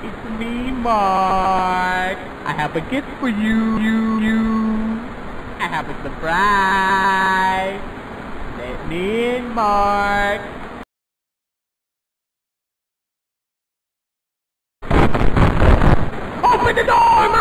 It's me, Mark. I have a gift for you. I have a surprise. Let me in, Mark. Open the door,